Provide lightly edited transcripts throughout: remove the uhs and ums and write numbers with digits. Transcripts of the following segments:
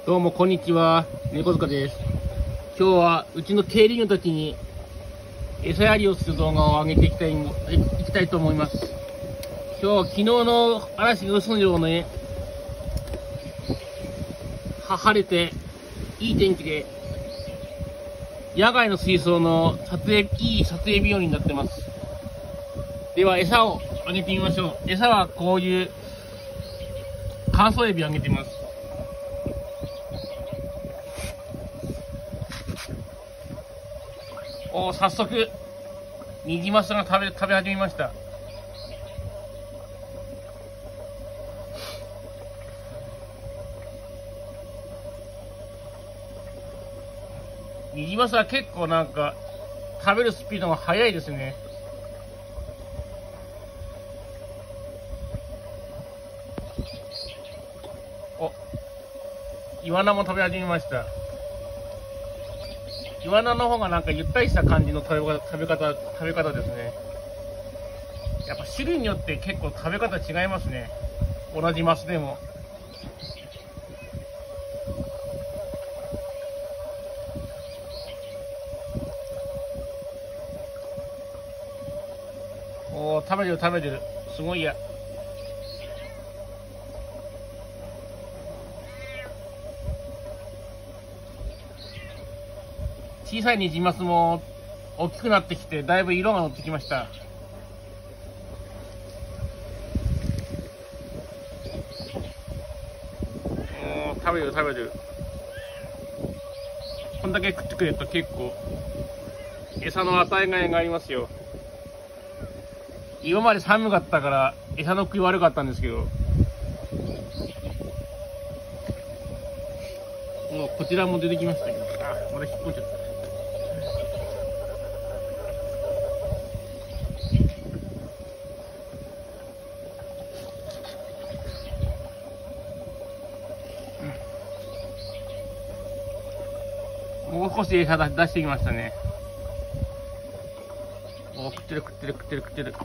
どうもこんにちは、猫塚です。今日はうちの競輪の時に餌やりをする動画を上げていきたいと思います。今日は昨日の嵐が嘘のようね、晴れていい天気で、野外の水槽のいい撮影日和になってます。では餌をあげてみましょう。餌はこういう乾燥エビをあげてみます。早速ニジマスが食べ始めました。ニジマスは結構なんか食べるスピードが速いですね。イワナも食べ始めました。イワナの方がなんかゆったりした感じの食べ方ですね。やっぱ種類によって結構食べ方違いますね。同じマスでも。食べてる。すごいや。小さいニジマスも大きくなってきて、だいぶ色が乗ってきました。食べてる。こんだけ食ってくれると結構餌の与えがいがありますよ。今まで寒かったから餌の食い悪かったんですけど、こちらも出てきましたけど、まだ引っ込んじゃった。もう少し餌出してきましたね。食ってる。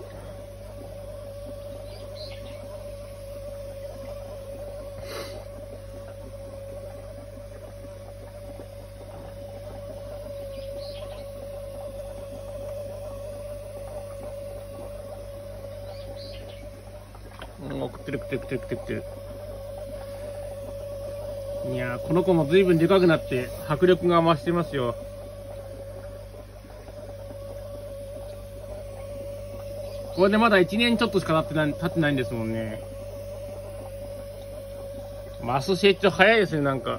食ってる。いやー、この子も随分でかくなって迫力が増してますよ。これでまだ1年ちょっとしか経ってないんですもんね。マス成長早いですね、なんか。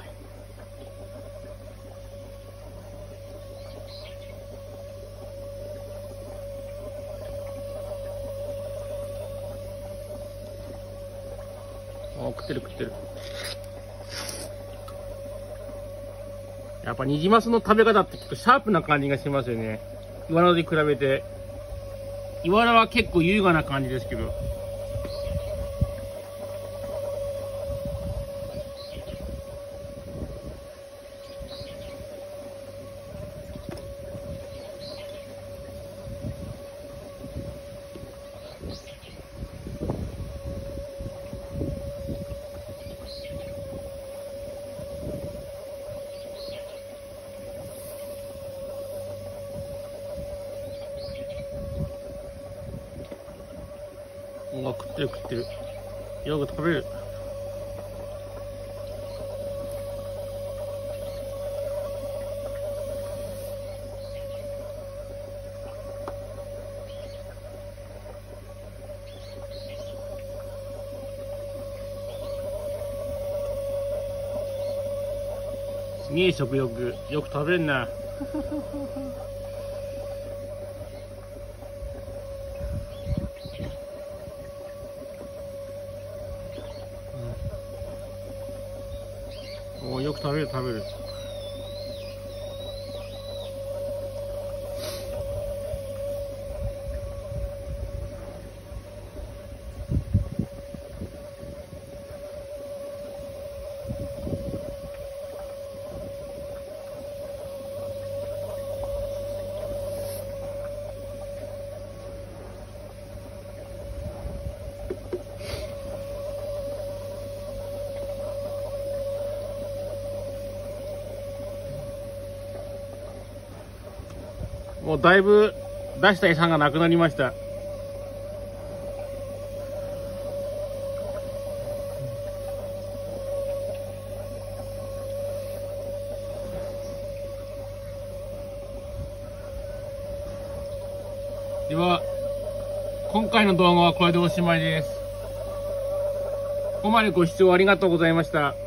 食ってる。やっぱニジマスの食べ方って結構シャープな感じがしますよね。イワナに比べて。イワナは結構優雅な感じですけど。食ってる。よく食べる。すげえ食欲。よく食べんな。よく食べる。 もうだいぶ出した餌がなくなりました。では、今回の動画はこれでおしまいです。ここまでご視聴ありがとうございました。